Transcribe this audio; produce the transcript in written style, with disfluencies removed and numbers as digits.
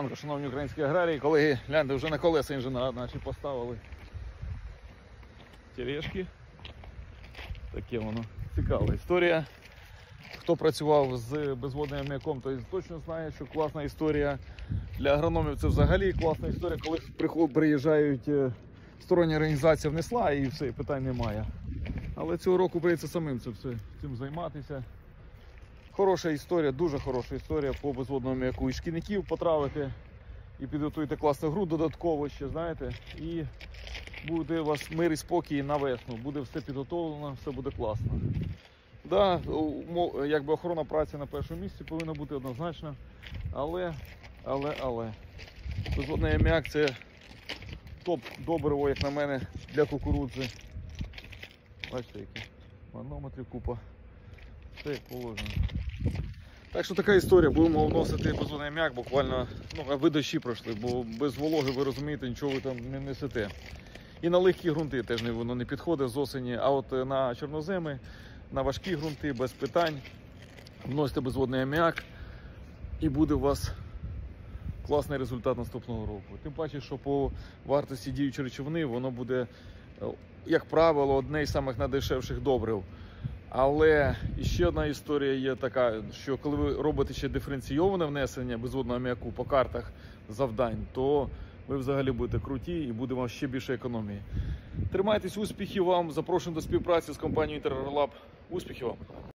ранку, шановні українські аграрії. Колеги, гляньте, вже на колеса інженера наші поставили тележки. Таке воно. Цікава історія. Хто працював з безводним аміаком, той точно знає, що класна історія. Для агрономів це взагалі класна історія, коли приїжджають стороння організація, внесла і все, питань немає. Але цього року прийдеться самим цим займатися. Хороша історія, дуже хороша історія по безводному аміаку. І шкідників потравити, і підготуйте класну гру додатково ще, знаєте. І буде у вас мир і спокій на весну. Буде все підготовлено, все буде класно. Да, якби охорона праці на першому місці повинна бути однозначно. Але. Безводний аміак це топ-добриво, як на мене, для кукурудзи. Бачите, які манометрів купа. Все як положено. Так що така історія, будемо вносити безводний аміак буквально, аби дощі пройшли, бо без вологи, ви розумієте, нічого ви там не несете. І на легкі ґрунти теж воно не підходить з осені, а от на чорноземи, на важкі ґрунти, без питань, вносите безводний аміак і буде у вас класний результат наступного року. Тим паче, що по вартості діючої речовини воно буде, як правило, одне із самих найдешевших добрив. Але ще одна історія є така, що коли ви робите ще диференційоване внесення безводного аміаку по картах завдань, то ви взагалі будете круті і буде вам ще більше економії. Тримайтесь, успіхів вам, запрошую до співпраці з компанією InterAgroLab. Успіхів вам!